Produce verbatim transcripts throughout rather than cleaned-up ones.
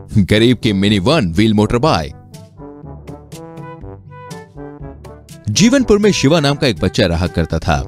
गरीब की mini one wheel motorbike. Jeevanpur में शिवा नाम का एक बच्चा रहा करता था।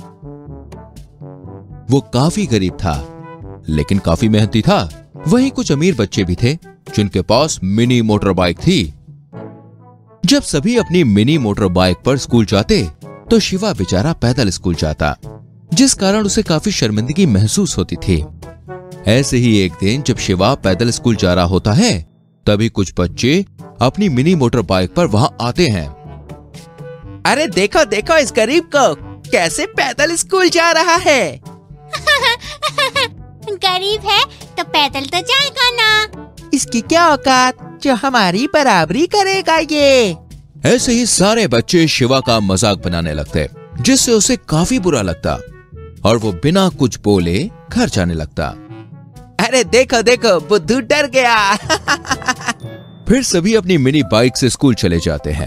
वो काफी गरीब था, लेकिन काफी मेहनती था। वहीं कुछ अमीर बच्चे भी थे जिनके पास मिनी मोटर बाइक थी। जब सभी अपनी मिनी मोटर बाइक पर स्कूल जाते तो शिवा बेचारा पैदल स्कूल जाता, जिस कारण उसे काफी शर्मिंदगी महसूस होती थी। ऐसे ही एक दिन जब शिवा पैदल स्कूल जा रहा होता है, तभी कुछ बच्चे अपनी मिनी मोटर बाइक पर वहां आते हैं। अरे देखो देखो इस गरीब को, कैसे पैदल स्कूल जा रहा है। गरीब है तो पैदल तो जाएगा ना। इसकी क्या औकात जो हमारी बराबरी करेगा ये। ऐसे ही सारे बच्चे शिवा का मजाक बनाने लगते, जिससे उसे काफी बुरा लगता और वो बिना कुछ बोले घर जाने लगता। अरे देखो देखो बुद्धू डर गया। फिर सभी अपनी मिनी बाइक से स्कूल चले जाते हैं।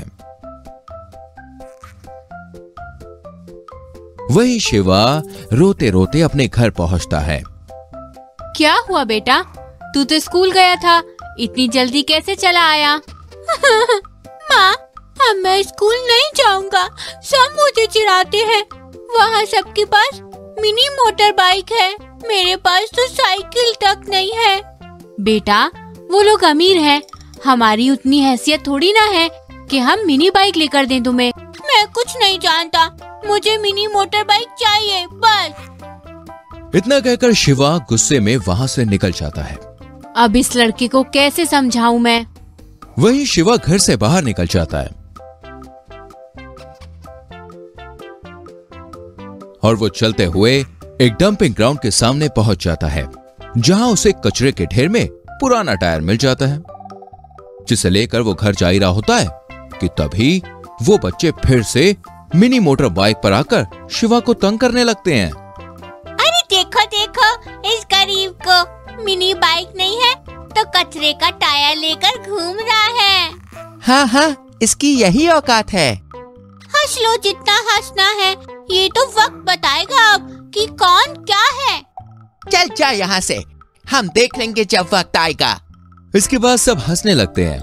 वही शिवा रोते रोते अपने घर पहुंचता है। क्या हुआ बेटा, तू तो स्कूल गया था, इतनी जल्दी कैसे चला आया? माँ, अब मैं स्कूल नहीं जाऊंगा, सब मुझे चिढ़ाते हैं। वहाँ सबके पास मिनी मोटर बाइक है, मेरे पास तो साइकिल तक नहीं है। बेटा, वो लोग अमीर हैं, हमारी उतनी हैसियत थोड़ी ना है कि हम मिनी बाइक लेकर दें तुम्हें। मैं कुछ नहीं जानता, मुझे मिनी मोटर बाइक चाहिए बस। इतना कहकर शिवा गुस्से में वहां से निकल जाता है। अब इस लड़के को कैसे समझाऊं मैं? वहीं शिवा घर से बाहर निकल जाता है और वो चलते हुए एक डंपिंग ग्राउंड के सामने पहुंच जाता है, जहां उसे कचरे के ढेर में पुराना टायर मिल जाता है, जिसे लेकर वो घर जा ही रहा होता है कि तभी वो बच्चे फिर से मिनी मोटर बाइक पर आकर शिवा को तंग करने लगते हैं। अरे देखो देखो इस गरीब को, मिनी बाइक नहीं है तो कचरे का टायर लेकर घूम रहा है। हाँ हाँ, इसकी यही औकात है। हंस लो जितना हंसना है, ये तो वक्त बताएगा अब कि कौन क्या है। चल जा यहाँ से, हम देख लेंगे जब वक्त आएगा। इसके बाद सब हंसने लगते हैं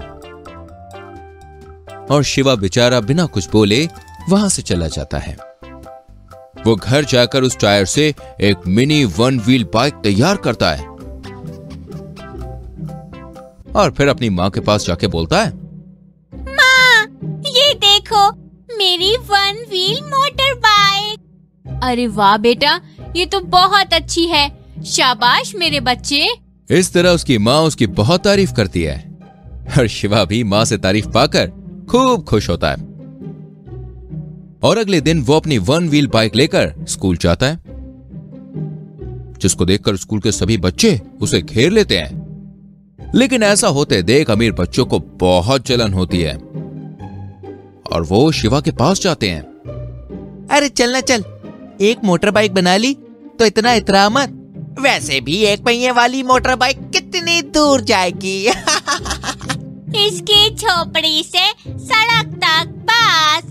और शिवा बेचारा बिना कुछ बोले वहां से चला जाता है। वो घर जाकर उस टायर से एक मिनी वन व्हील बाइक तैयार करता है और फिर अपनी माँ के पास जाके बोलता है, माँ, ये देखो मेरी वन व्हील मोटर बाइक। अरे वाह बेटा, ये तो बहुत अच्छी है, शाबाश मेरे बच्चे। इस तरह उसकी माँ उसकी बहुत तारीफ करती है और शिवा भी माँ से तारीफ पाकर खूब खुश होता है। और अगले दिन वो अपनी वन व्हील बाइक लेकर स्कूल जाता है, जिसको देखकर स्कूल के सभी बच्चे उसे घेर लेते हैं। लेकिन ऐसा होते देख अमीर बच्चों को बहुत जलन होती है और वो शिवा के पास जाते हैं। अरे चलना चल, एक मोटर बाइक बना ली तो इतना इतरा मत। वैसे भी एक पहिए वाली मोटर बाइक कितनी दूर जाएगी। इसकी झोपड़ी से सड़क तक बस।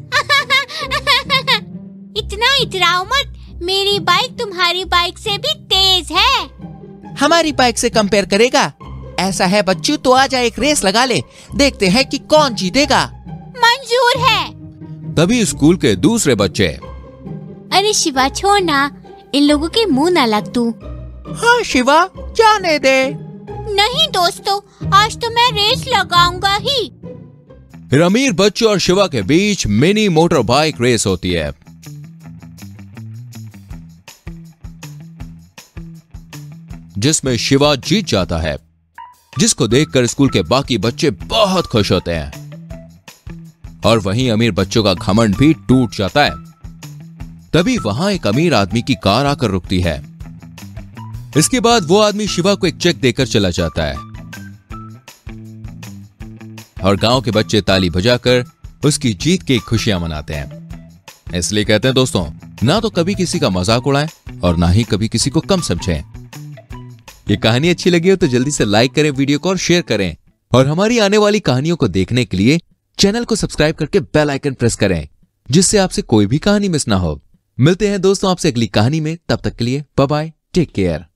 इतना इतराओ मत, मेरी बाइक तुम्हारी बाइक से भी तेज है। हमारी बाइक से कंपेयर करेगा? ऐसा है बच्चू, तो आजा एक रेस लगा ले, देखते हैं कि कौन जीतेगा। मंजूर है। तभी स्कूल के दूसरे बच्चे, अरे शिवा छोड़ ना, इन लोगों के मुंह ना लग तू। हाँ शिवा, जाने दे। नहीं दोस्तों, आज तो मैं रेस लगाऊंगा ही। फिर अमीर बच्चों और शिवा के बीच मिनी मोटर बाइक रेस होती है, जिसमें शिवा जीत जाता है, जिसको देखकर स्कूल के बाकी बच्चे बहुत खुश होते हैं और वहीं अमीर बच्चों का घमंड भी टूट जाता है। तभी वहां एक अमीर आदमी की कार आकर रुकती है। इसके बाद वो आदमी शिवा को एक चेक देकर चला जाता है और गांव के बच्चे ताली बजाकर उसकी जीत की खुशियां मनाते हैं। इसलिए कहते हैं दोस्तों, ना तो कभी किसी का मजाक उड़ाएं और ना ही कभी किसी को कम समझें। ये कहानी अच्छी लगी हो तो जल्दी से लाइक करें वीडियो को और शेयर करें, और हमारी आने वाली कहानियों को देखने के लिए चैनल को सब्सक्राइब करके बेल आइकन प्रेस करें, जिससे आपसे कोई भी कहानी मिस ना हो। मिलते हैं दोस्तों आपसे अगली कहानी में, तब तक के लिए बाय बाय, टेक केयर।